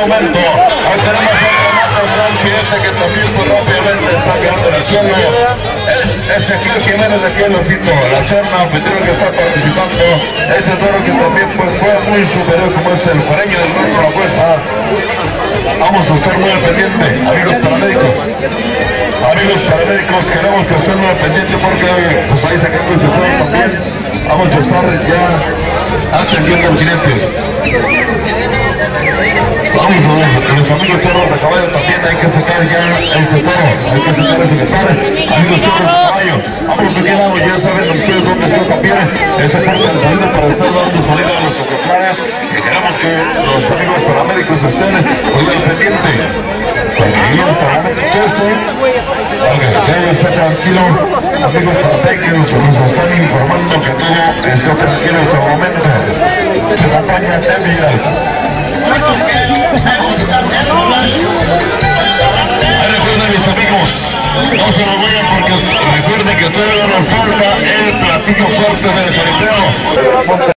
momento. Ahí tenemos otro gran cliente que también pues rápidamente está quedando en el suelo. Es Ezequiel Jiménez de aquí en Losito, la Serna, anfitrión que está participando. Ese toro que también pues fue muy superior como es el juareño del norte de la Cuesta. Vamos a estar muy al pendiente, amigos paramédicos. Amigos paramédicos, queremos que estén muy al pendiente porque pues ahí sacando ese toro también. Vamos a estar ya atendiendo al jinete. Vamos a ver, los amigos toros de caballo también hay que sacar ya ese toro, hay que sacar ese toro. Amigos toros de caballo, vamos de qué lado, ya saben ustedes dónde está también esa parte de salida para estar dando salida a los ejemplares y queremos que los amigos paramédicos estén muy al pendiente. Amigos paramédicos, esté tranquilo, amigos paramédicos nos están informando que todo está tranquilo en este momento. Se acompaña Emilia. Recuerden mis amigos, no se lo vayan porque recuerden que todavía nos falta el platillo fuerte del jaripeo.